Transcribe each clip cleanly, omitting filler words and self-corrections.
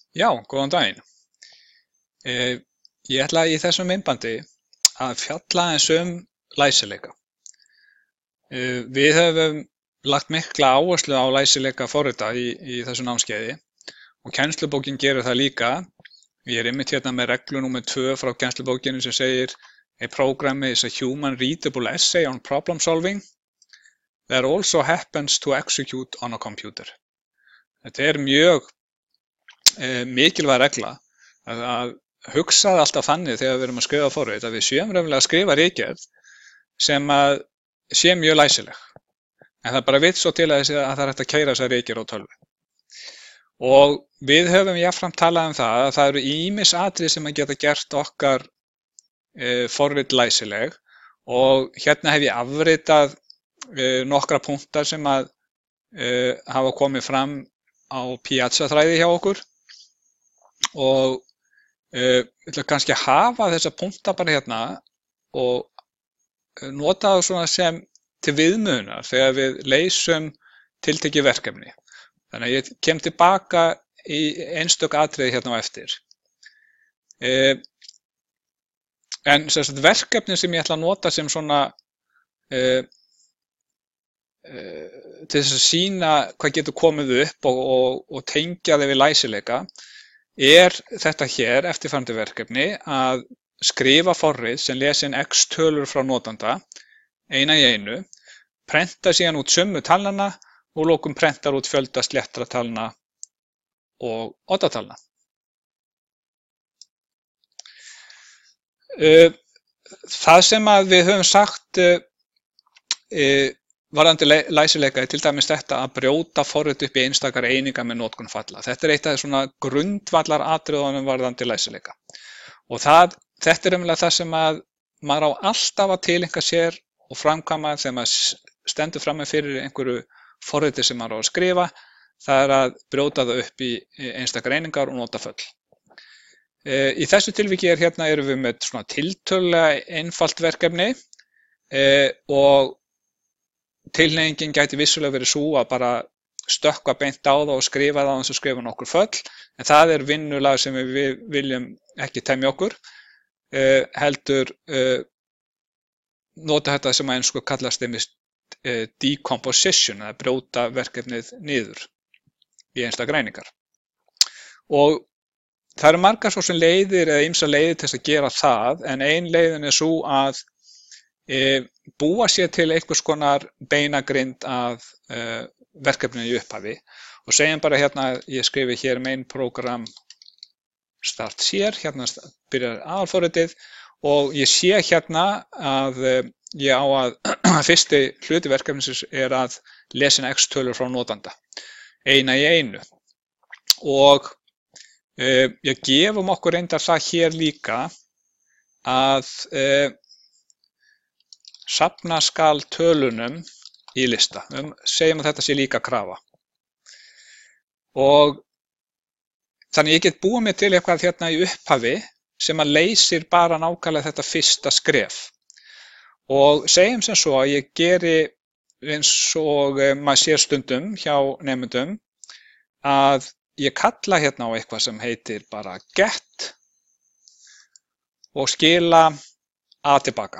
Já, góðan daginn. Ég ætla í þessu myndbandi að fjalla aðeins um læsileika. Við höfum lagt mikla áherslu á læsileika forrita í þessu námskeiði og kennslubókin gerir það líka. Ég er einmitt hérna með reglu númer 2 frá kennslubókinu sem segir A program is a human readable essay on problem solving that also happens to execute on a computer. Þetta er mjög mikilvæg regla að hugsa það alltaf þannig þegar við erum að skrifa forrit að við séum raunverulega að skrifa ritgerð sem að sé mjög læsileg. En það bara vill svo til að það er hægt að keyra þessa ritgerð á tölvu. Og við höfum jafnframt talað um það að það eru ýmis atriði sem að geta gert okkar forrit læsileg og hérna hef ég afritað nokkra punktar sem að hafa komið fram á Piazza-þræði hjá okkur og ég ætla kannski að hafa þessa punkta bara hérna og nota það svona sem til viðmiðunar þegar við leysum tiltekið verkefni. Þannig að ég kem tilbaka í einstök atriði hérna á eftir. En verkefni sem ég ætla að nota sem svona til þess að sýna hvað getur komið upp og tengja þau við læsileika er þetta hér eftirfarandi verkefni að skrifa forrit sem lesi inn x tölur frá notanda eina í einu, prenta síðan út summu talnanna og lokum prentar út fjölda sléttra talna og oddatalna. Það sem að við höfum sagt varðandi læsileika er til dæmis þetta að brjóta forrit upp í einstakar einingar með notkun falla. Þetta er eitt af svona grundvallar atriðunum varðandi læsileika. Og þetta er umlega það sem að maður á alltaf að tileinka sér og framkvæma þegar maður stendur frammi fyrir einhverju forriti sem maður á að skrifa. Það er að brjóta það upp í einstakar einingar og nota föll. Í þessu tilviki hérna erum við með svona tiltölulega einfalt verkefni og tilhneigingin gæti vissulega verið svo að bara stökkva beint á það og skrifa það eins og skrifa nokkur föll, en það er vinnulag sem við viljum ekki temja okkur, heldur nota þetta sem að einsku kallast decomposition, að brjóta verkefnið niður í einstakar einingar. Og það eru margar svo sem leiðir eða ýmsar leiðir til þess að gera það, en ein leiðin er svo að búa sér til einhvers konar beinagrind af verkefninu í upphafi og segjum bara hérna ég skrifi hér main program start here, hérna byrjar aðalforritið og ég sé hérna að ég á að fyrsti hluti verkefnisins er að lesa x tölur frá notanda eina í einu og ég gefum okkur reyndar það hér líka að safna skal tölunum í lista. Segjum að þetta sé líka krafa. Og þannig ég get búið mér til eitthvað hérna í upphafi sem að leysir bara nákvæmlega þetta fyrsta skref. Og segjum sem svo að ég geri eins og maður sér stundum hjá nemendum að ég kalla hérna á eitthvað sem heitir bara get og skila a tilbaka.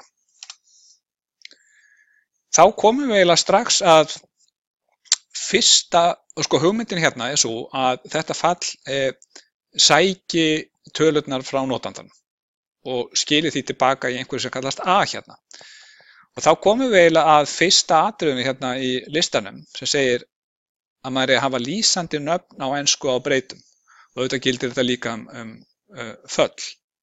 Þá komum við eiginlega strax að fyrsta, hugmyndin hérna er svo að þetta fall sæki tölurnar frá notandanum og skili því tilbaka í einhverju sem kallast A hérna. Og þá komum við eiginlega að fyrsta atriðinu hérna í listanum sem segir að maður er að hafa lýsandi nöfn á ensku á breytum og auðvitað gildir þetta líka föll.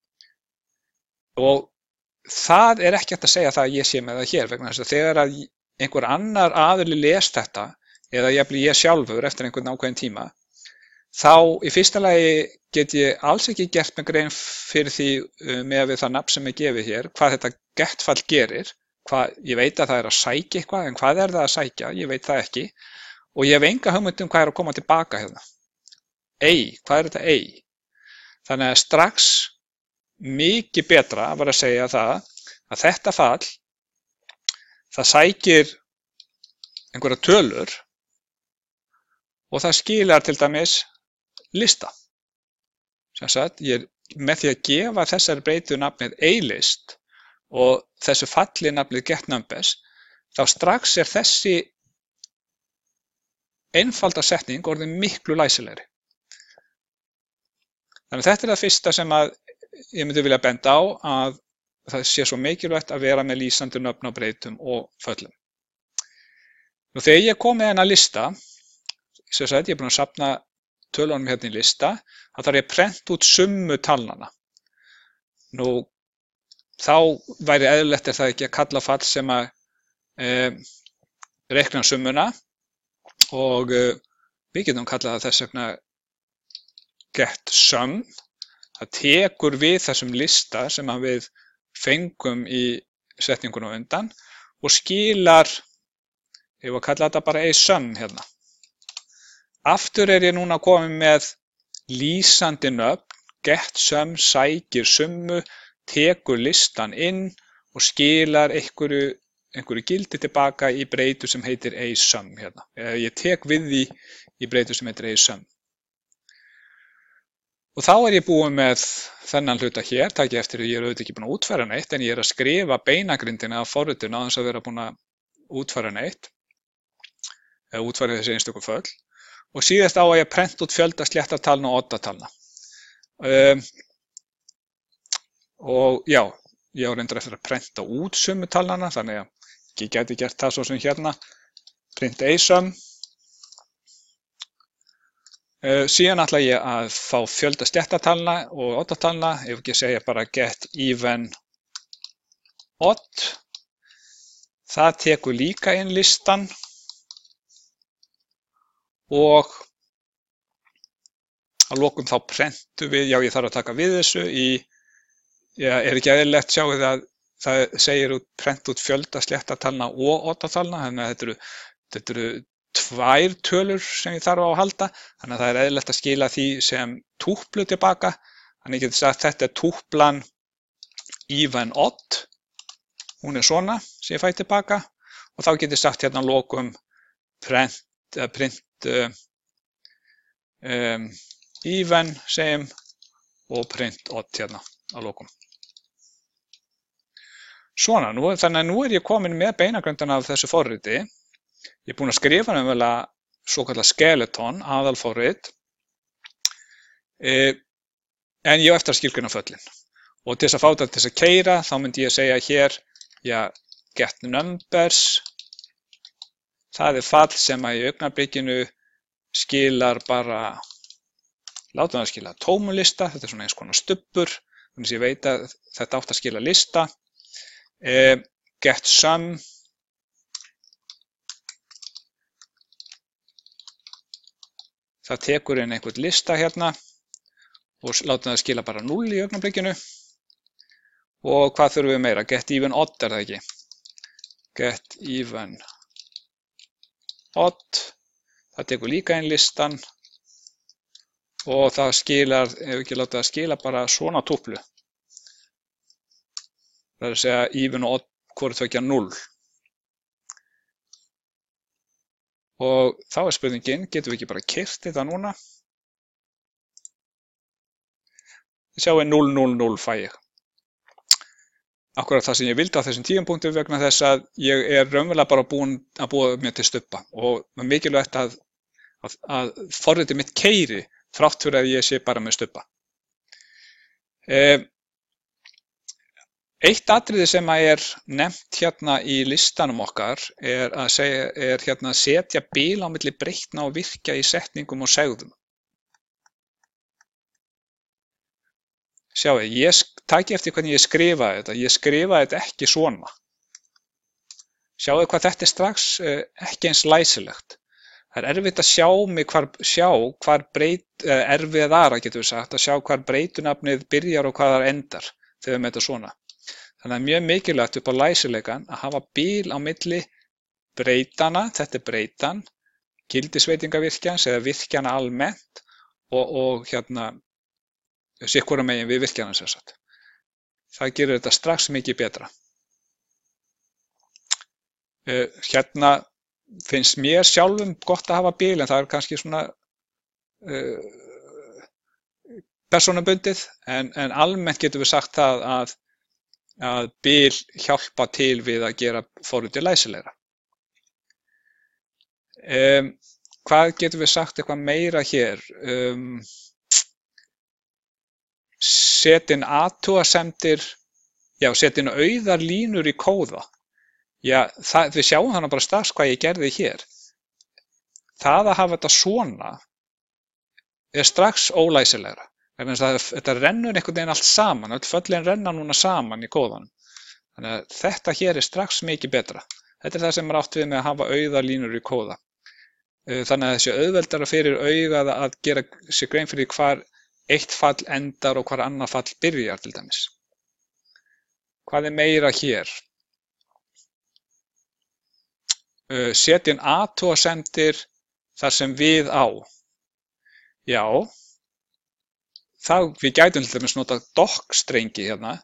Og það er ekki hægt að segja það að ég sé með það hér vegna þess að þegar að einhver annar aðili les þetta eða ég sjálfur eftir einhvern ákveðin tíma þá í fyrsta lagi get ég alls ekki gert með grein fyrir því með við það nafn sem ég gefi hér hvað þetta getfall gerir, ég veit að það er að sækja eitthvað en hvað er það að sækja, ég veit það ekki og ég hef enga hugmynd hvað er að koma tilbaka hérna. Hvað er þetta ei? Þannig að strax mikið betra var að segja það að þetta fall það sækir einhverja tölur og það skilar til dæmis lista. Sem sagt, með því að gefa þessari breytu nafnið A-list og þessu falli nafnið getNumbers, þá strax þessi einfalda setning orðin miklu læsilegri. Þannig þetta það fyrsta sem að ég myndi vilja benda á, að það sé svo mikilvægt að vera með lýsandi nöfn á breytum og föllum. Nú þegar ég kom með þennan lista, sem sagt ég er búinn að safna tölunum hérna í lista, þá þarf ég að prenta út summu talnanna. Nú þá væri eðlilegt það ekki að kalla fall sem að reikna summuna og við getum kallað það þess vegna getSum. Það tekur við þessum lista sem að við fengum í setningunum undan og skilar, ég var að kalla þetta bara A-sum hérna. Aftur ég núna komið með lýsandi nöfn, getSum sækir summu, tekur listan inn og skilar einhverju gildi tilbaka í breytu sem heitir A-sum hérna. Ég tek við því í breytu sem heitir A-sum. Og þá ég búinn með þennan hluta hér, takk eftir að ég auðvitað ekki búinn að útfæra neitt, en ég að skrifa beinagrindina af forritinu á þess að vera búinn að útfæra neitt, eða útfæra þessi einstöku föll. Og síðast á að ég prenta út fjölda sléttatalna og oddatalna. Og já, ég á reyndar eftir að prenta út summutalnana, þannig að ég gæti gert það svo sem hérna, print A-sum. Síðan ætla ég að fá fjölda sléttatalna og oddatalna, ef ekki segja bara getEven odd. Það tekur líka inn listan og að lokum þá prentum við, já ég þarf að taka við þessu ekki eðlilegt sjáu það segir prent út fjölda sléttatalna og oddatalna, þannig að þetta eru tvær tölur sem ég þarf á að halda, þannig að það eðlilegt að skila því sem túplu tilbaka. Þannig ég geti sagt þetta túplan even odd, hún svona sem ég fæ tilbaka og þá geti sagt hérna að lokum print even segjum og print odd hérna að lokum. Svona, þannig að nú ég komin með beinagrindina af þessu forriti. Ég er búinn að skrifa svokallað skeleton aðalforrit, en ég á eftir að skilgreina föllin. Og til þess að fá þetta til þess að keyra, þá myndi ég segja hér, já, getNumbers, það fall sem að í augnablikinu skilar bara, látum það skila tómulista, þetta svona eins konar stubbur, þannig að ég veit að þetta átt að skila lista, getSum, það tekur inn einhvern lista hérna og látum það skila bara 0 í augnablikinu. Og hvað þurfum við meira? GetEven odd það ekki? GetEven odd, það tekur líka inn listan og það skilar, ef ekki láta það skila bara svona túplu. Það að segja even og odd hvort þau ekki að 0. Og þá spurningin, getum við ekki bara keyrt þetta núna? Sjáum við 0, 0, 0 fæ ég. Akkurat það sem ég vildi á þessum tímapunkti vegna þess að ég raunverulega bara búinn að búa mér til stubba og mikilvægt að forritið mitt keyri þrátt fyrir að ég sé bara með stubba. Eitt atriði sem nefnt hérna í listanum okkar að setja bil á milli breytna og virkja í setningum og segðum. Sjáu, ég taki eftir hvernig ég skrifaði þetta. Ég skrifaði þetta ekki svona. Sjáu hvað þetta strax ekki eins læsilegt. Það erfitt að sjá hvar erfiðara getur við sagt, að sjá hvar breytunafnið byrjar og hvað það endar þegar við með þetta svona. Þannig að mjög mikilvægt upp á læsileikann að hafa bil á milli breytana, þetta breytan, gildisveitingavirkjans eða virkjana almennt og sikkvora megin við virkjana sem sagt. Það gerir þetta strax mikið betra. Hérna finnst mér sjálfum gott að hafa bil en það kannski svona persónubundið, en almennt getum við sagt það að bil hjálpa til við að gera forritið læsilegra. Hvað getum við sagt eitthvað meira hér? Setja inn athugasemdir, setja inn auðar línur í kóða. Við sjáum þannig bara strax hvað ég gerði hér. Það að hafa þetta svona er strax ólæsilegra. Þetta rennur einhvern veginn allt saman, öll föllin renna núna saman í kóðanum. Þannig að þetta hér er strax mikið betra. Þetta er það sem er átt við með að hafa auðar línur í kóða. Þannig að þessi auðveldara fyrir augað að gera sér grein fyrir hvar eitt fall endar og hvar annað fall byrjar til dæmis. Hvað er meira hér? Setja inn athugasemdir þar sem við á. Við gætum til dæmis nota doc-strengi hérna.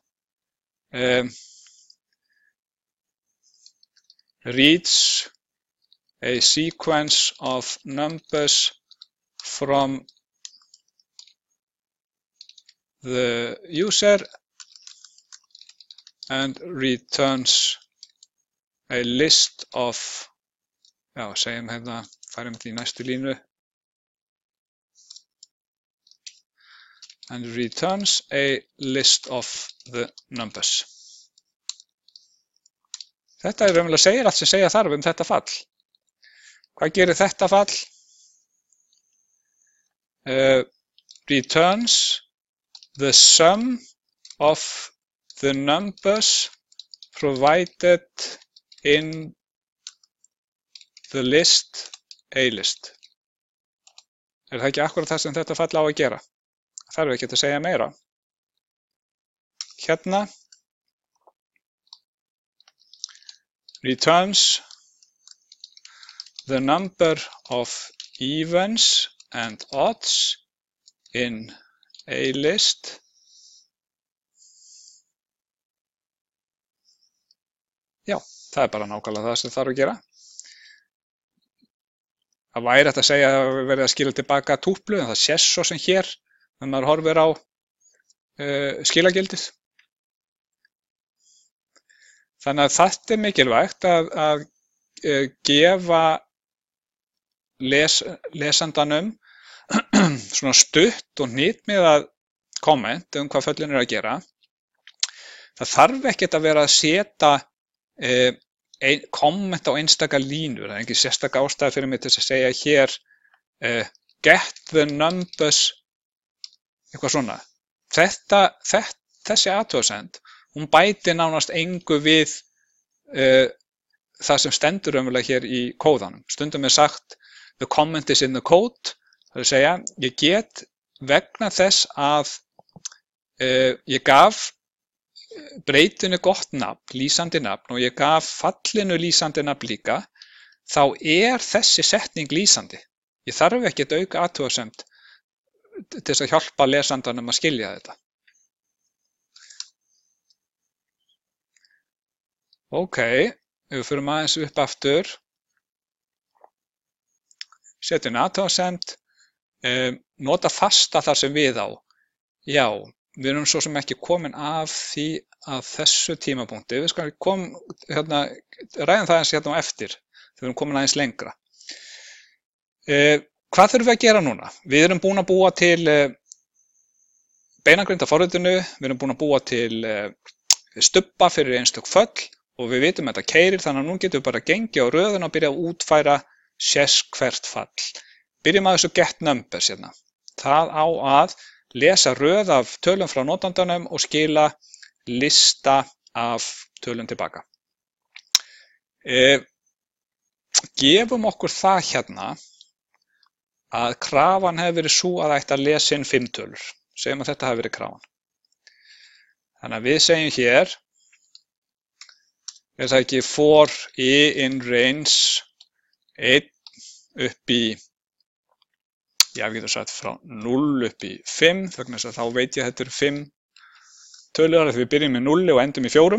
Reads a sequence of numbers from the user and returns a list of, segjum hérna, færum þetta í næstu línu, and returns a list of the numbers. Þetta er raunverulega segir allt sem segja þarf þetta fall. Hvað gerir þetta fall? Returns the sum of the numbers provided in the list A-list. Er það ekki akkurat það sem þetta fall á að gera? Það þarf ekki að segja meira. Hérna. Returns the number of evens and odds in a list það er bara nákvæmlega það sem þarf að gera. Það væri hægt að segja að það verið að skila tilbaka túplu, en það sést svo sem hér þegar maður horfir á skilagildið. Þannig að þetta er mikilvægt að gefa lesandanum svona stutt og hnitmiðað komment hvað föllin að gera. Það þarf ekkert að vera að setja komment á einstaka línur. Það er engin sérstaka ástæða fyrir mig til að segja hér get the numbers eitthvað svona. Þessi athugasemd, hún bætir nánast engu við það sem stendur raunverulega hér í kóðanum. Stundum er sagt the comment is in the code. Það er að segja ég get vegna þess að ég gaf breytinu gott nafn, lýsandi nafn, og ég gaf fallinu lýsandi nafn líka, þá er þessi setning lýsandi. Ég þarf ekki að auka athugasemd til þess að hjálpa lesandanum að skilja þetta. Ok, við förum aðeins upp aftur. Setjum athugasemd, nota fasta þar sem við á. Við erum svo sem ekki komin af því að þessu tímapunkti. Við skulum ræðum það eins hérna á eftir, þegar við erum komin aðeins lengra. Hvað þurfum við að gera núna? Við erum búin að búa til beinagrind af forritinu, við erum búin að búa til stubba fyrir einstök föll og við vitum að þetta keyrir, þannig að nú getum við bara gengið á röðuna og byrja að útfæra hvert fall. Byrjum að þessu get numbers hérna. Það á að lesa röð af tölum frá notandanum og skila lista af tölum tilbaka. Gefum okkur það hérna að krafan hefur verið svo að það ætti að lesa inn 5 tölur. Segjum að þetta hefur verið krafan. Þannig að við segjum hér, er það ekki for I in range 1 upp í, við getum sagt frá 0 upp í 5, vegna þess að þá veit ég að þetta eru 5 tölur, þegar við byrjum með 0 og endum í 4.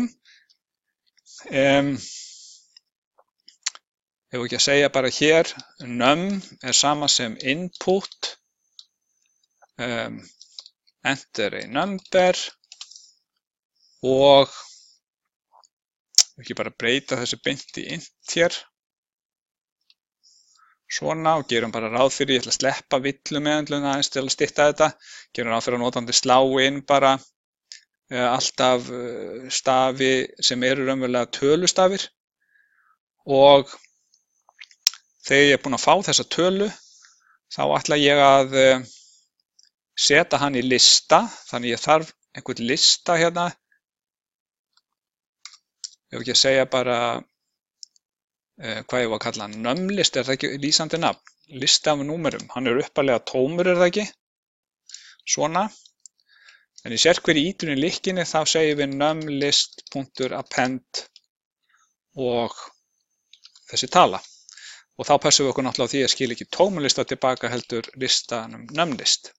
Ef ekki að segja bara hér, num er sama sem input enter a number og ekki bara breyta þessu beint í int hér. Svona og gerum bara ráð fyrir, ég ætla að sleppa villumeðhöndlun aðeins til að stytta þetta. Gerum ráð fyrir að notandi slá inn bara alltaf stafi sem eru raunverulega tölustafir og þegar ég er búinn að fá þessa tölu þá ætla ég að setja hann í lista, þannig ég þarf einhvern lista hérna. Ég vil ekki að segja bara hvað ég var að kalla hann, numlist, er það ekki lýsandi nafn? Listi af númerum, hann er upphaflega tómur, er það ekki? Svona. En í sérhverju ítrun í likkinni þá segjum við numlist.append og þessi tala. Og þá passum við okkur náttúrulega á því að skila ekki tómulista tilbaka heldur listanum numlist.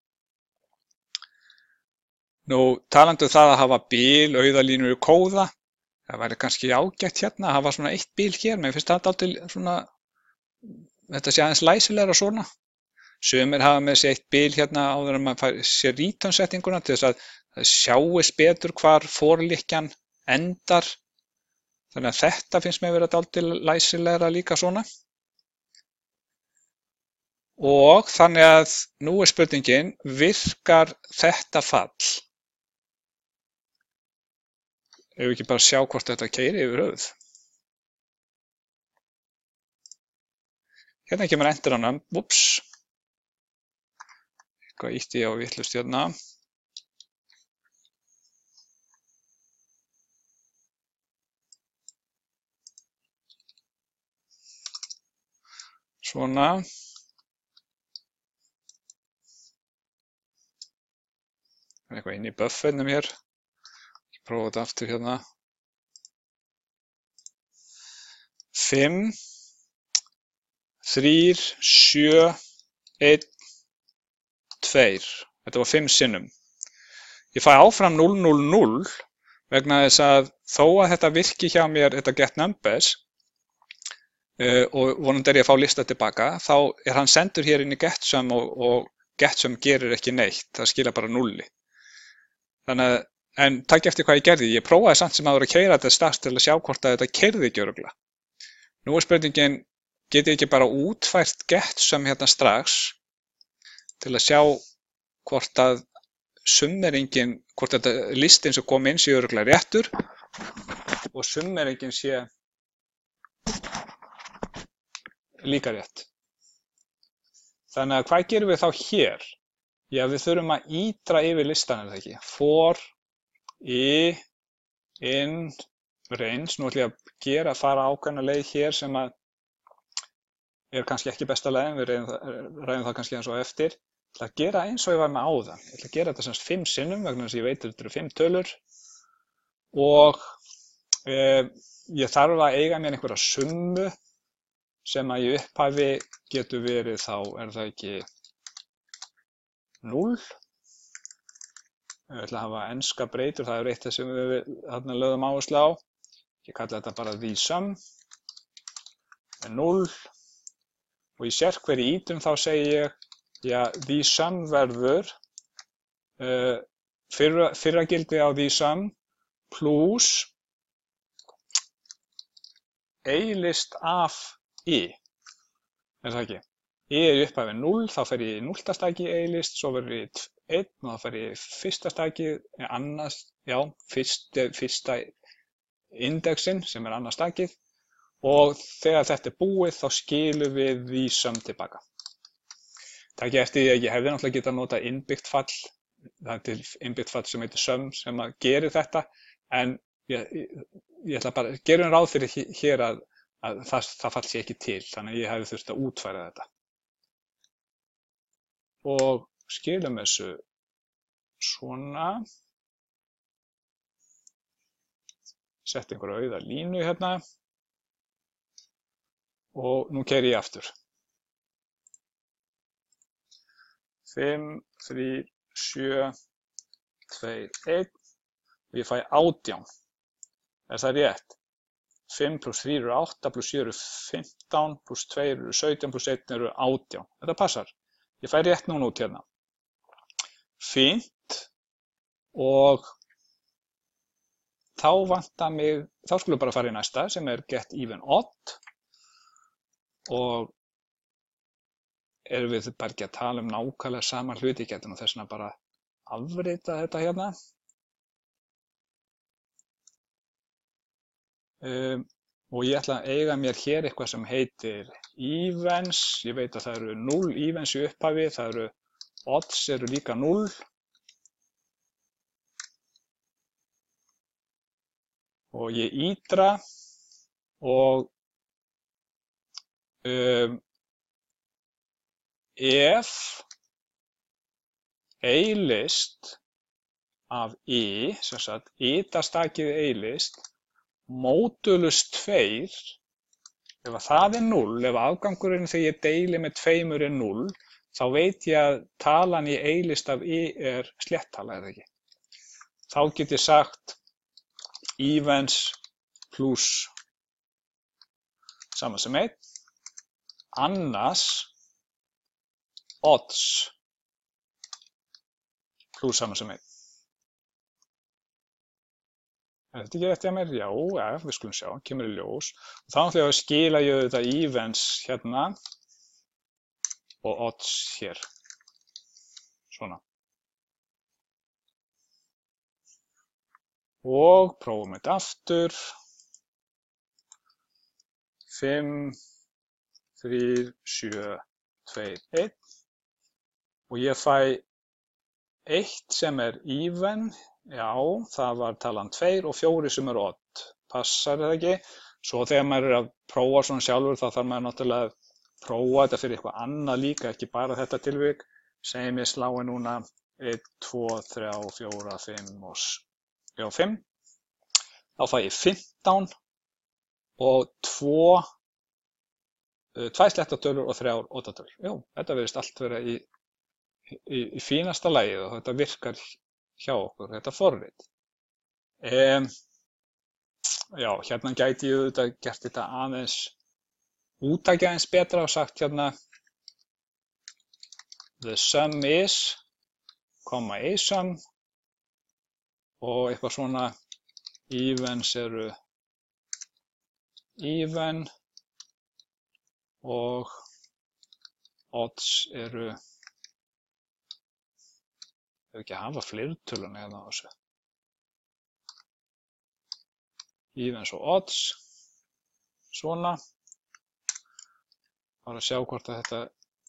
Nú, talandi um það að hafa bil, auðalínur í kóða, það væri kannski ágætt hérna að hafa svona eitt bil hér, mér finnst það dálítið svona, þetta sé aðeins læsilegra svona. Sumir hafa með sér eitt bil hérna áður en maður sér return settinguna til þess að það sjáist betur hvar forlykkjan endar. Þannig að þetta finnst mér vera dálítið læsilegra líka svona. Og þannig að nú er spurningin, virkar þetta fall? Ef við ekki bara sjá hvort þetta keyrir yfir höfuð. Hérna kemur enter á nöfn, ups. Eitthvað ítti ég á vitlaust hérna. Svona. Það er eitthvað inn í buffernum hér. Prófa þetta aftur hérna. 5, 3, 7, 1, 2. Þetta var 5 sinnum. Ég fæ áfram 0, 0, 0 vegna þess að þó að þetta virki hjá mér, þetta get numbers, og vonandi er ég að fá lista tilbaka, þá er hann sendur hér inn í getsum og getsum gerir ekki neitt, það skila bara 0. Þannig að en takk eftir hvað ég gerði, ég prófaði samt sem áður að keyra þetta start til að sjá hvort að þetta keyrði ekki örugglega. Nú er spurningin, get ég ekki bara útfært getsum hérna strax til að sjá hvort að summeringin, hvort þetta listin sem kom inn sé örugglega réttur og summeringin sé líka rétt. Þannig að hvað gerum við þá hér? Já, við þurfum að ítra yfir listan, er það ekki? For í in range, nú ætlum ég að fara ákveðna leið hér sem að er kannski ekki besta leiðin, við ræðum það kannski eins og eftir. Ég ætla að gera eins og ég var með áðan. Ég ætla að gera þetta sem 5 sinnum vegna þess að ég veit að þetta eru 5 tölur og ég þarf að eiga mér einhverja summu sem að í upphafi getur verið þá, er það ekki 0. Ég ætla að hafa enska breytur, það er eitt sem við þarna lögðum áherslu á. Ég kalla þetta bara the sum, er 0. Og í sérhverju ítum þá segi ég, já, the sum verður fyrra gildi á the sum plus A-list af I. Er það ekki? I er í upphafi 0, þá fer ég í 0. staki A-list, svo verður ég 1 og þá fer ég í 1. staki, annars, já, fyrsta indexin sem er annars stakið og þegar þetta er búið þá skilum við the sum tilbaka. Takk eftir því að ég hefði náttúrulega getað nota innbyggt fall, það er til innbyggt fall sem heitir sum sem að gera þetta en ég ætla bara, gerum ráð fyrir hér að það fall sé ekki til, þannig að ég hefði þurft að útfæra þetta. Og skilum þessu svona, sett einhverja auða línu hérna og nú keyri ég aftur. 5, 3, 7, 2, 1 og ég fæ 18. Er það rétt? 5 plus 3 eru 8, plus 7 eru 15, plus 2 eru 17, plus 1 eru 18. Þetta passar. Ég fæ rétt núna út hérna. Fínt. Og þá vantar mig, þá skulum við bara fara í næsta sem get even odd og erum við bara ekki að tala nákvæmlega sama hluti, getum þess vegna bara afrita þetta hérna. Og ég ætla að eiga mér hér eitthvað sem heitir evens, ég veit að það eru 0 evens í upphafi, það eru odds eru líka 0. Og ég ídra og ef A-list af I, sem sagt, I-stakið A-list, módulus 2, ef það 0, ef afgangurinn þegar ég deili með 2 er 0, þá veit ég að talan í A-list af I sléttala, það ekki? Þá get ég sagt evens pluss sama sem 1, annars odds pluss sama sem 1. Er þetta ekki rétt hjá mér? Já, við skulum sjá, kemur í ljós. Og þá ætla ég að skila ég þetta evens hérna og odds hér. Svona. Og prófum þetta aftur. 5, 3, 7, 2, 1. Og ég fæ 1 sem even. Já, það var talan 2 og 4 sem odd. Passar það ekki? Svo þegar maður að prófa svona sjálfur þá þarf maður náttúrulega að prófa þetta fyrir eitthvað annað líka, ekki bara þetta tilvik. Segjum ég slái núna 1, 2, 3, 4, 5 og 5. Þá fæ ég 15 og 2 slettatölur og 3 oddatölur. Jú, þetta verðist allt vera í fínasta lagið og þetta virkar hjá okkur, þetta forrit. Já, hérna gæti ég auðvitað gert þetta aðeins úttækja aðeins betra og sagt hérna the sum is, a sum og eitthvað svona evens eru even og odds eru Ef ekki að hafa fleirtöluna hérna á þessu. Evens og odds. Svona. Bara að sjá hvort að þetta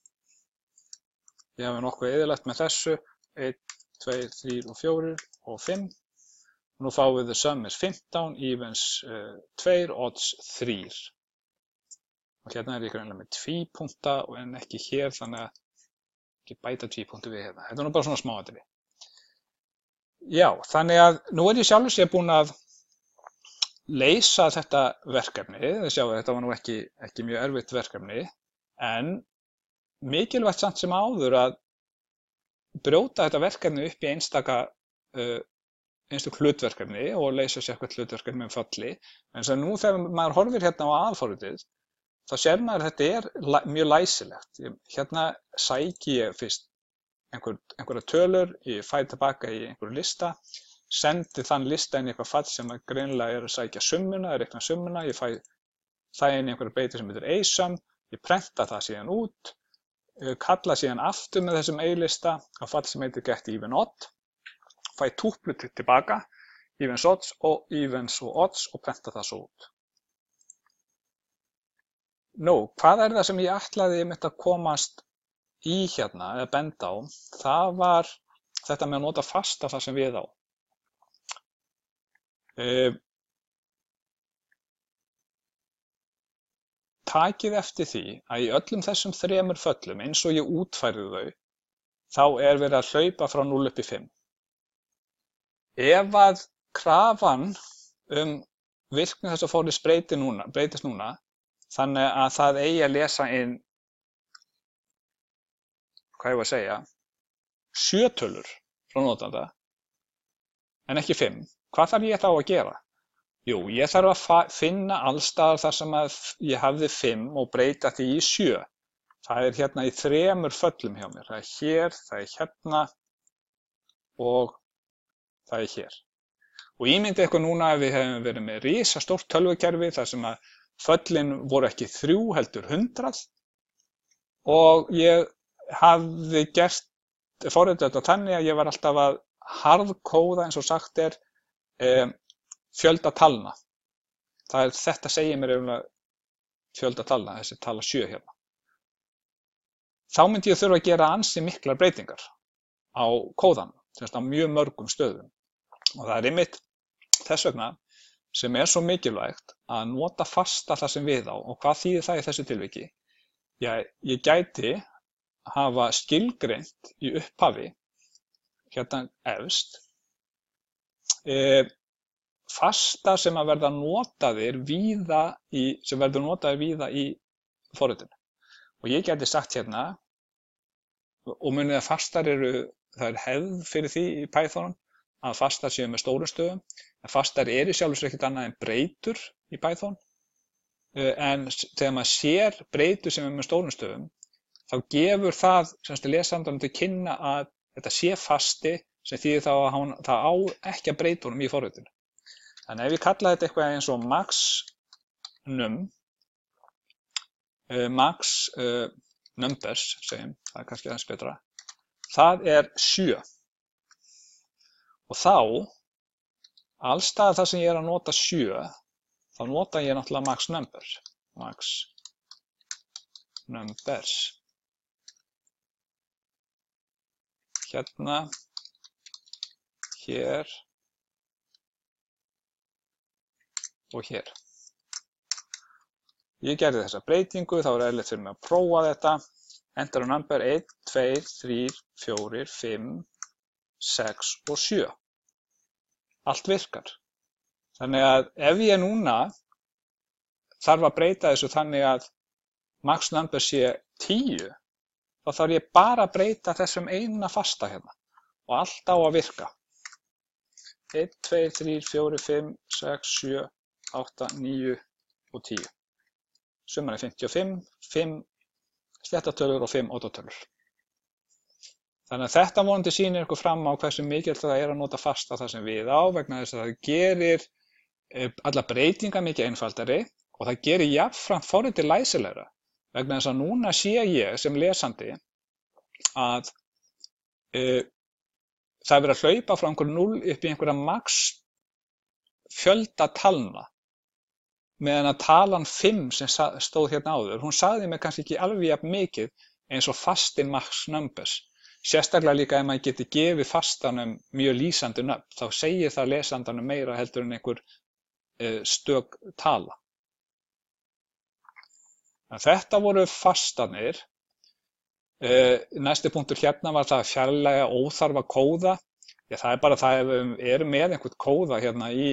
ég hafi nokkuð eyðilegt með þessu. 1, 2, 3 og 4 og 5. Nú fáum við the sum is 15, evens 2, odds 3. Og hérna ég greinlega með tvípunkta en ekki hér þannig að ekki bæta tvípunktu við hérna. Þetta nú bara svona smáatriði. Já, þannig að nú ég sjálfur sér búinn að leysa þetta verkefni. Þið sjáu þetta var nú ekki mjög erfitt verkefni, en mikilvægt samt sem áður að brjóta þetta verkefni upp í einstök hlutverkefni og leysa sér eitthvað hlutverkefni með falli. En svo nú þegar maður horfir hérna á aðalforritið, þá sér maður að þetta mjög læsilegt. Hérna sæki ég fyrst einhverja tölur, ég fæ tilbaka í einhverju lista, sendi þann lista inn í eitthvað fall sem greinilega að sækja summuna, reikna summuna, ég fæ það inn í einhverju beiti sem heitir A-sum, ég prenta það síðan út, kalla síðan aftur með þessum A-lista á fall sem heitir get even odd, fæ túplu tilbaka, evens og odds og prenta það svo út. Nú, hvað það sem ég ætlaði að komast í hérna, eða benda á, það var þetta með að nota fasta það sem við á. Takið eftir því að í öllum þessum 3 föllum, eins og ég útfærði þau, þá verið að hlaupa frá 0 upp í 5. Ef að krafan virkni þess að fórlis breytist núna, þannig að það eigi að lesa inn hvað ég var að segja, 7 tölur frá notanda, en ekki 5. Hvað þarf ég þá að gera? Jú, ég þarf að finna allstaðar þar sem að ég hafði 5 og breyta því í 7. Það hérna í 3 föllum hjá mér. Það hér, það hérna og það er hér. Og ímyndið ykkur núna að við hefum verið með risastórt tölvukerfi þar sem að föllin voru ekki 3 heldur 100 og ég hafði gert forritið þetta þannig að ég var alltaf að harðkóða eins og sagt er fjölda talna. Þetta segir mér fjölda talna, þessi tala 7 hérna. Þá myndi ég þurfa að gera ansi miklar breytingar á kóðanum, semst á mjög mörgum stöðum. Og það er einmitt þess vegna sem er svo mikilvægt að nota fasta það sem við á. Og hvað þýðir það í þessu tilviki? Ég gæti hafa skilgreint í upphafi, hérna efst, fasta sem að verða notaðir víða í forritinu. Og ég gæti sagt hérna, og munið að fastar það er hefð fyrir því í Python að fastar séu með stórum stöðum, en fastar í sjálfu sér ekkert annað en breytur í Python, en þegar maður sér breytur sem er með stórum stöðum, þá gefur það lesandanum til kynna að þetta sé fasti sem þýðir þá að það á ekki að breyta honum í forritinu. Þannig ef ég kalla þetta eitthvað eins og max numbers, segjum, það er kannski aðeins betra, það er 7. Og þá, allstaðar þar sem ég er að nota 7, þá nota ég náttúrulega max numbers. Hérna, hér og hér. Ég gerði þessa breytingu, þá er eðlilegt fyrir mig að prófa þetta. Enter a number 1, 2, 3, 4, 5, 6 og 7. Allt virkar. Þannig að ef ég núna þarf að breyta þessu þannig að max number sé 10, þá þarf ég bara að breyta þessum eina fasta hérna og allt á að virka. 1, 2, 3, 4, 5, 6, 7, 8, 9 og 10. Summan er 55, 5 sléttatölur og 5 óttatölur. Þannig að þetta vonandi sýnir ykkur fram á hversu mikilvægt það er að nota fasta það sem við á, vegna þess að það gerir alla breytingar mikið einfaldari og það gerir jafnframt forritið læsilegra, vegna þess að núna sé ég sem lesandi að það er verið að hlaupa frá einhverju 0 upp í einhverja max fjölda talna, meðan að talan 5 sem stóð hérna áður, hún sagði mér kannski ekki alveg jafn mikið eins og fastin max numbers. Sérstaklega líka ef maður geti gefið fastanum mjög lýsandi nöfn, þá segir það lesandanum meira heldur en einhver stök tala. En þetta voru fastanir. Næsti punktur hérna var það að fjarlægja óþarfa kóða. Það er bara það ef við erum með einhvern kóða hérna í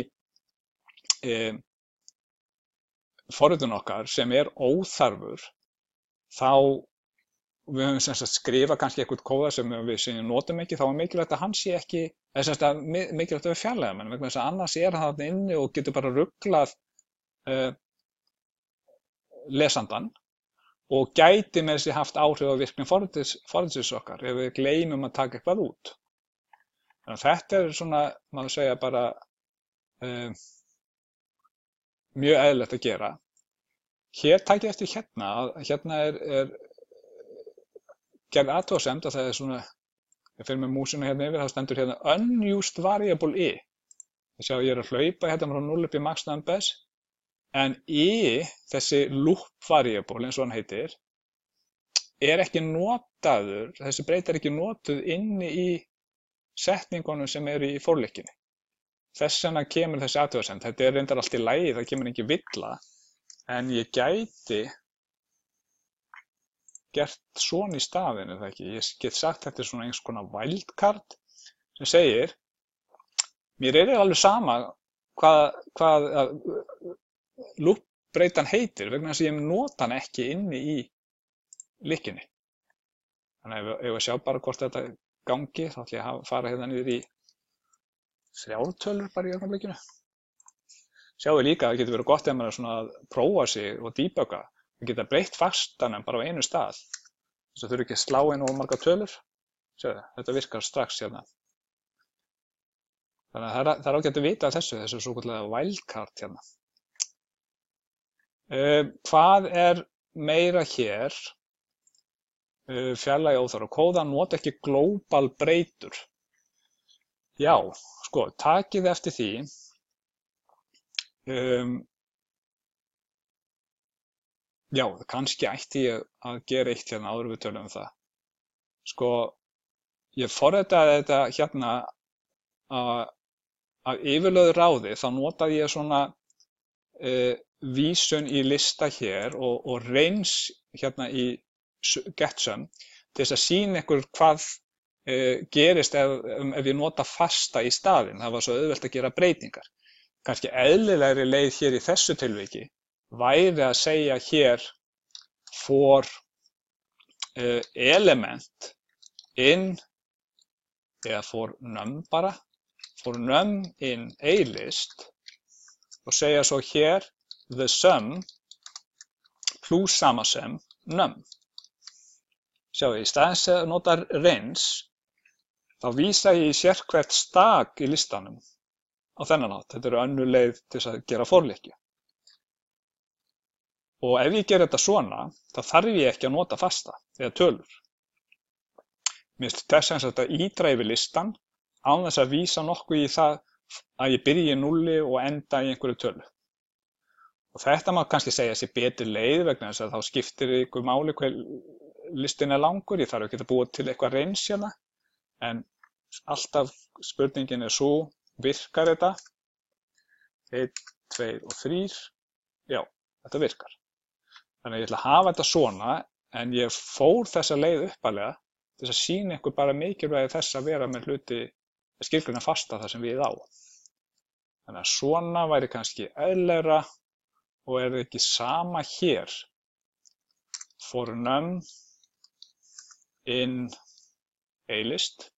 forritun okkar sem er óþarfur, þá við höfum sem sagt skrifa kannski eitthvað kóða sem við notum ekki, þá er mikilvægt að hann sé ekki, mikilvægt að við fjarlægja hann, vegna þess að annars er hann þarna inni og getur bara ruglað lesandan og gæti með þessi haft áhrif á virkni forritsins okkar ef við gleymum að taka eitthvað út. Þannig að þetta er svona, maður segja bara mjög eðlilegt að gera. Hér takk ég eftir hérna, að hérna er gerð athugasemd að það er svona, ég fyrir með músina hérna yfir, þá stendur hérna unused variable i. Þess að ég er að hlaupa hérna frá 0 upp í max numbers, en i, þessi loop variable eins og hann heitir, er ekki notaður, þessi breyta er ekki notuð inni í setningunum sem eru í forleikinni. Þess vegna kemur þessi athugasemd. Þetta er reyndar allt í lagi, það kemur ekki villa, en ég gæti gert svona í staðinu, það ekki. Ég get sagt þetta er svona einhvers konar wildcard sem segir, mér er alveg sama hvað loop-breytan heitir, vegna þess að ég nota hann ekki inni í líkinni. Þannig ef við sjá bara hvort þetta gangi, þá ætla ég að fara hérna niður í 3 tölur bara í augnablikinu. Sjáðu líka, það getur verið gott ef maður er svona að prófa sig og debugga. Það geta breytt fastanum bara á einu stað. Þess að þurfi ekki að slá inn of margar tölur. Sjáðu, þetta virkar strax hérna. Þannig að það er ágætt að vita þessu svokallaða wildcard hérna. Hvað er meira hér? Fjarlægja óþarfa kóða, nota ekki global breytur. Já, sko, takið eftir því. Já, kannski ætti ég að gera eitt hérna áður við tölum það. Sko, ég forritaði þetta hérna af yfirlögðu ráði, þá notaði ég svona vísun í lista hér og reyns hérna í GetSum til þess að sýna ykkur hvað gerist ef ég nota fasta í staðinn. Það var svo auðvelt að gera breytingar. Kannski eðlilegri leið hér í þessu tilviki væri að segja hér for element in eða for num bara, for num in A-list og segja svo hér the sum plus sama sem num. Sjáðu, í staðins að nota reyns, þá vísa ég í sérhvert stak í listanum á þennan hátt. Þetta eru önnur leið til þess að gera forlykju. Og ef ég ger þetta svona, þá þarf ég ekki að nota fasta eða tölur. Mér finnst þess að ýtra yfir listan án þess að vísa nokkuð í það að ég byrji í núlli og enda í einhverju tölu. Og þetta má kannski segja sér betri leið vegna þess að þá skiptir ykkur máli hver listin er langur. Ég þarf ekki að búa til eitthvað reyns hérna, en alltaf spurningin er svo, virkar þetta? 1, 2 og 3, já, þetta virkar. Þannig að ég ætla að hafa þetta svona, en ég fór þessa leið uppalega til þess að sýna ykkur bara mikilvægi þess að vera með hluti skilgreinda fasta þar sem við á. Þannig að svona væri kannski eðlilegra og er ekki sama hér. For num in A-list.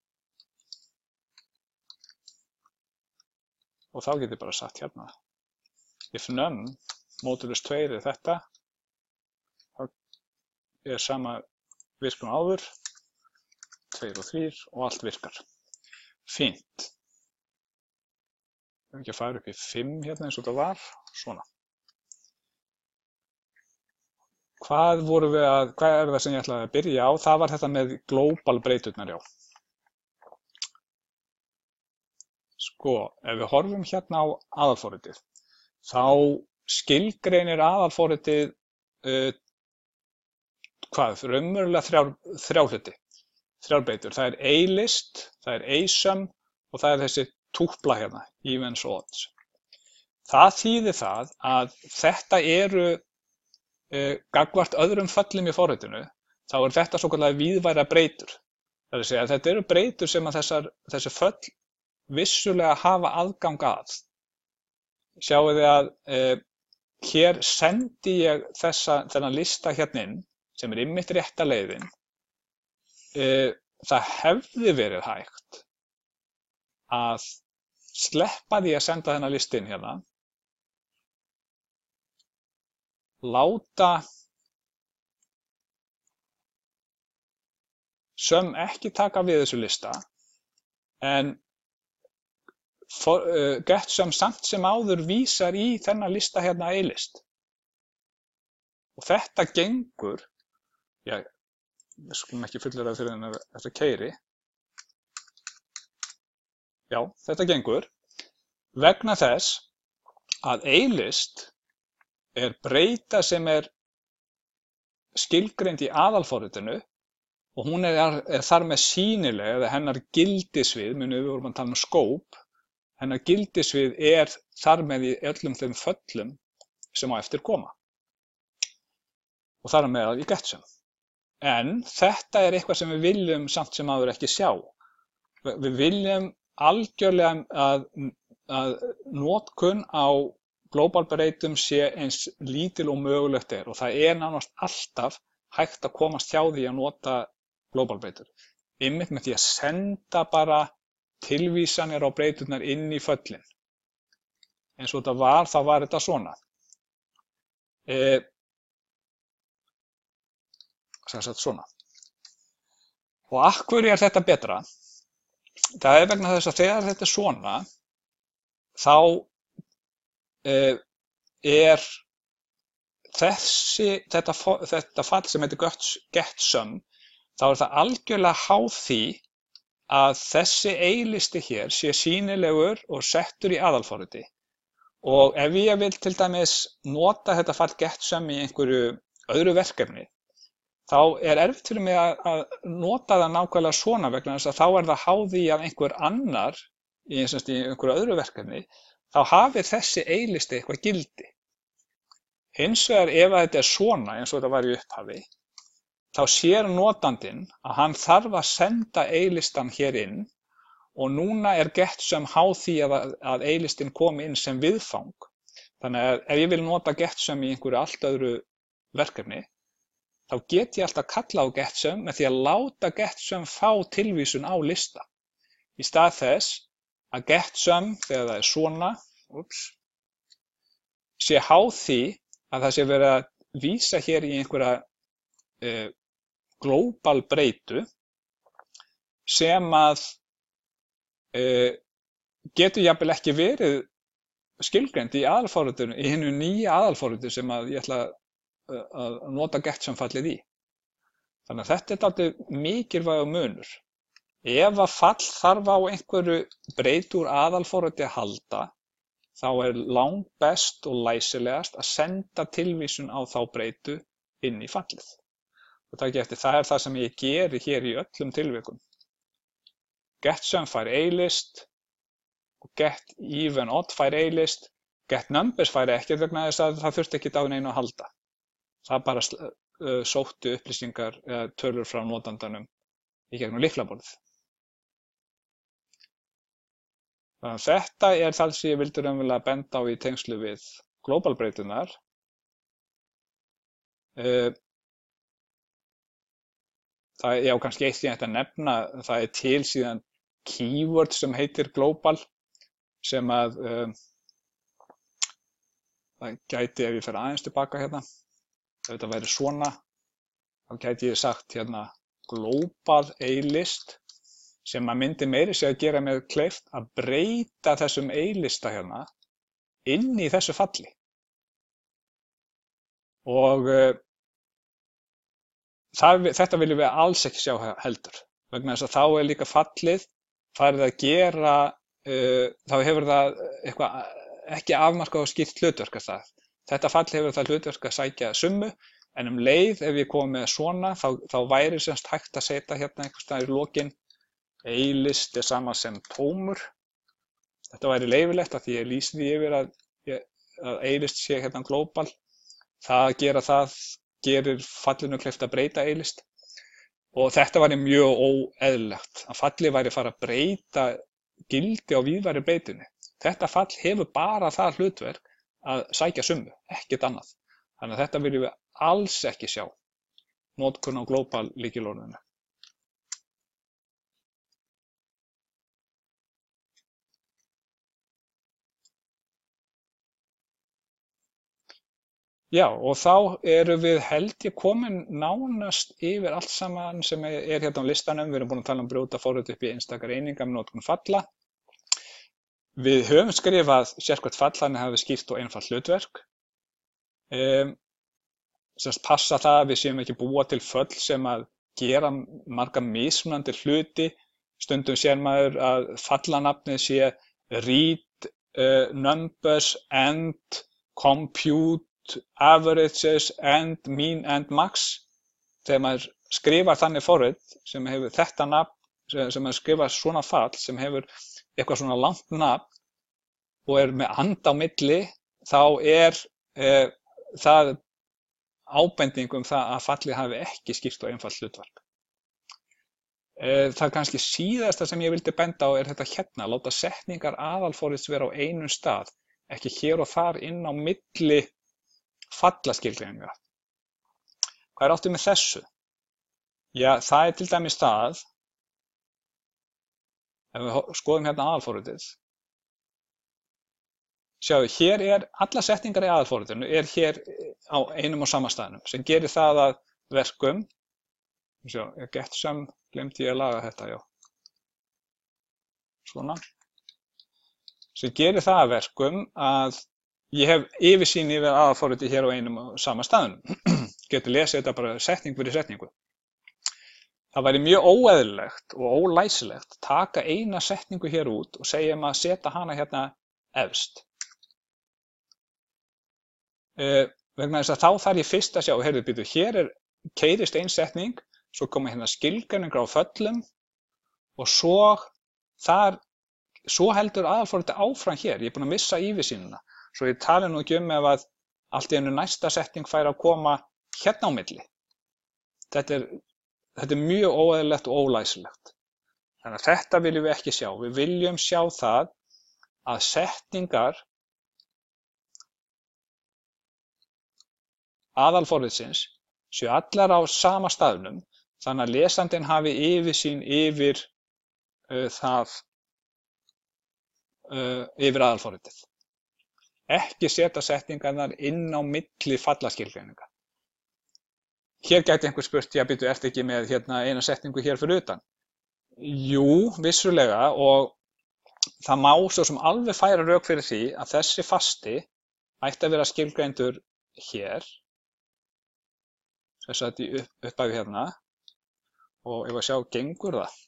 Og þá get ég bara sagt hérna. If num modulus 2 er þetta, þá er sama virkun áður, 2 og 3 og allt virkar. Fínt. Ég vil ekki að fara upp í 5 hérna eins og þetta var, svona. Hvað er það sem ég ætlaði að byrja á? Það var þetta með global breyturnar, já. Sko, ef við horfum hérna á aðalforritið, þá skilgreinir aðalforritið raunverulega þrjá hluti, þrjár breytur. Það er A-list, það er A-sum og það er þessi túpla hérna, evens og odds. Það þýðir það að þetta eru gagnvart öðrum föllum í forritinu, þá er þetta svokallaðar víðværar breytur. Það er að segja að þetta eru breytur sem að þessi föll vissulega hafa aðgang að. Sjáu þið að hér sendi ég þennan lista hérna inn, sem er einmitt rétta leiðin. Það hefði verið hægt að sleppa því að senda þennan lista inn hérna, láta sum ekki taka við þessu lista, en GetSum samt sem áður vísar í þennan lista hérna A-list. Og þetta gengur, já, við skulum ekki fullera fyrir þennan þetta keyri. Já, þetta gengur vegna þess að A-list er breyta sem er skilgreind í aðalforritinu og hún er þar með sýnileg, eða hennar gildissvið, við vorum að tala um scope, hennar gildissvið er þar með í öllum þeim föllum sem á eftir koma. Og þar með í GetSum. En þetta er eitthvað sem við viljum samt sem áður ekki sjá. Við viljum algjörlega að notkun á global breytum sé eins lítil og mögulegt er, og það er nánast alltaf hægt að komast hjá því að nota global breytur. Einmitt með því að senda bara tilvísanir á breyturnar inn í föllin. Eins og þetta var, þá var þetta svona. Svona. Og af hverju er þetta betra? Það er vegna þess að þegar þetta er svona, þá er þetta fall sem heitir GetSum, þá er það algjörlega háð því að þessi A-listi hér sé sýnilegur og settur í aðalforriti. Og ef ég vil til dæmis nota þetta fall GetSum í einhverju öðru verkefni, þá er erfitt fyrir mig að nota það nákvæmlega svona vegna þess að þá er það háð því að einhver annar í einhverju öðru verkefni, þá hafi þessi A-listi eitthvað gildi. Hins vegar ef þetta er svona eins og þetta var í upphafi, þá sér notandinn að hann þarf að senda A-listan hér inn og núna er GetSum háð því að A-listin komi inn sem viðfang. Þannig að ef ég vil nota GetSum í einhverju allt öðru verkefni, þá get ég alltaf kalla á GetSum með því að láta GetSum fá tilvísun á lista. Í stað þess að GetSum, þegar það er svona, sé háð því að það sé verið að vísa hér í einhverja global breytu sem að getur jafnvel ekki verið skilgreind í aðalforritinu, í hinu nýja aðalforritu sem að ég ætla að nota GetSum fallið í. Þannig að þetta er dálítið mikilvægur munur. Ef að fall þarf á einhverju breytu úr aðalforriti að halda, þá er langbest og læsilegast að senda tilvísun á þá breytu inn í fallið. Og takk eftir, það er það sem ég geri hér í öllum tilvikum. GetSum fær A-list, og GetEven-Odd fær A-list, GetNumbers fær ekkert vegna þess að það þurfti ekki á neinu að halda. Það bara sótti upplýsingar eða tölur frá notandanum í gegnum lyklaborðið. Þannig að þetta er það sem ég vildi raunverulega benda á í tengslu við global-breytunar. Það er kannski eitt sem ég ætti að nefna, það er til síðan keyword sem heitir global, sem að það gæti, ef ég fer aðeins tilbaka hérna, ef þetta væri svona, þá gæti ég sagt hérna global A-list, sem að myndi meiri sig að gera með kleift að breyta þessum A-lista hérna inn í þessu falli. Og þetta viljum við alls ekki sjá heldur, vegna þess að þá er líka fallið farið að gera, þá hefur það eitthvað ekki afmarkað og skýrt hlutverk að það. Þetta fall hefur það hlutverk að sækja summu, en leið ef ég kom með svona, þá væri semst hægt að setja hérna einhvers staðar í lokin A-list er sama sem tómur. Þetta væri leyfilegt af því ég lýsi því yfir að A-list sé hérna global. Það gerir fallinu kleift að breyta A-list. Og þetta væri mjög óeðlilegt, að fallið væri fara að breyta gildi á víðværi breytunni. Þetta fall hefur bara það hlutverk að sækja summu, ekkert annað. Þannig að þetta viljum við alls ekki sjá, notkun á global lykilorðinu. Já, og þá erum við held ég komin nánast yfir allt saman sem er hérna á listanum. Við erum búin að tala um brjóta forrit upp í einstakar einingar með notkun falla. Við höfum skrifað sérhvert fall, þannig hafi skýrt og einfalt hlutverk. Semst passa það að við séum ekki búa til föll sem að gera marga mismunandi hluti. Stundum sér maður að fallanafnið sé read, numbers, and, compute, averages, and, mean, and, max. Þegar maður skrifar þannig forrit sem hefur þetta nafn, sem maður skrifar svona fall sem hefur eitthvað svona langt nafn og er með and á milli, þá er það ábending það að fallið hafi ekki skýrt og einfalt hlutverk. Það kannski síðasta sem ég vildi benda á er þetta hérna, láta setningar aðalforrits vera á einum stað, ekki hér og þar inn á milli fallaskilgreininga. Hvað er áttið með þessu? Já, það er til dæmis það, ef við skoðum hérna aðalforritið, sjáu, hér er alla setningar í aðalforritinu er hér á einum og sama staðnum, sem gerir það að verkum, sjá, GetSum, glemdi ég að laga þetta, já, svona, sem gerir það að verkum að ég hef yfirsýn yfir aðalforritið hér á einum og sama staðnum. Getur lesið þetta bara setning fyrir setningu. Það væri mjög óeðlilegt og ólæsilegt að taka eina setningu hér út og segja að setja hana hérna efst. Vegna þess að þá þarf ég fyrst að sjá, heyrðu, býtu, hér keyrist ein setning, svo koma hérna skilgreiningar á föllum og svo heldur aðalforritið áfram hér. Ég er búinn að missa yfirsýnina. Svo ég tali nú ekki ef að allt í einu næsta setning fær að koma hérna á milli. Þetta er mjög óeðlilegt og ólæsilegt. Þannig að þetta viljum við ekki sjá. Við viljum sjá það að setningar aðalforritsins séu allar á sama staðnum, þannig að lesandinn hafi yfirsýn yfir yfir aðalforritið. Ekki setja setningarnar inn á milli fallaskilgreininga. Hér gæti einhver spurt, já, býtu, ertu ekki með hérna eina setningu hér fyrir utan? Jú, vissulega, og það má svo sem alveg færa rök fyrir því að þessi fasti ætti að vera skilgreindur hér, þess að þetta upphafi hérna, og ef að sjá, gengur það?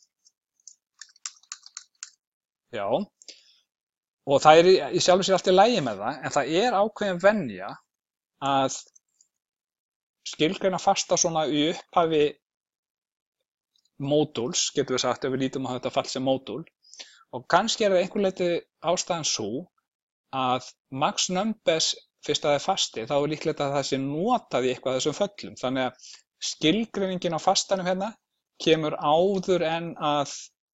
Já, og það í sjálfu sér allt í lagi með það, en það ákveðin venja að skilgreina fasta svona í upphafi módúls, getum við sagt, ef við lítum á þetta fall sem módúl, og kannski það einhver leyti ástæðan svo að max numbers, fyrst að það fasti, þá líklegt að það sé notað í eitthvað af þessum föllum, þannig að skilgreiningin á fastanum hérna kemur áður en að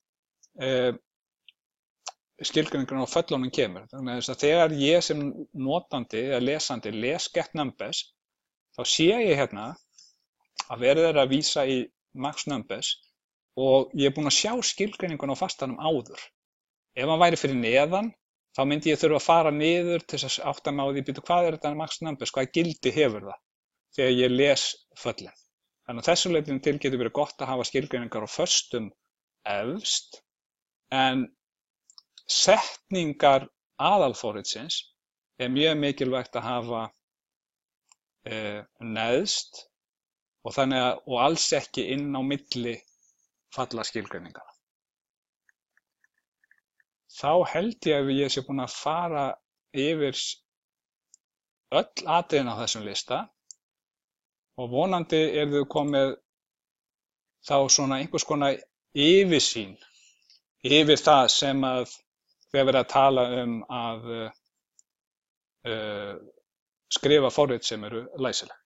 skilgreiningin á föllunum kemur. Þannig að þegar ég sem notandi eða lesandi les get numbers, þá sé ég hérna að verið að vísa í max numbers og ég er búinn að sjá skilgreiningun á fastanum áður. Ef hann væri fyrir neðan, þá myndi ég þurfa að fara niður til þess að átta mig á því, hvað er þetta max numbers, hvaða gildi hefur það þegar ég les föllin. Þannig að þessu leitinu til getur verið gott að hafa skilgreiningar á föstum efst, en setningar aðalforritsins mjög mikilvægt að hafa neðst og alls ekki inn á milli fallaskilgreiningar. Þá held ég að ég sé búinn að fara yfir öll atriðin á þessum lista og vonandi þau komið þá svona einhvers konar yfirsýn yfir það sem að þegar verið að tala um að skrifa forrit sem eru læsileg.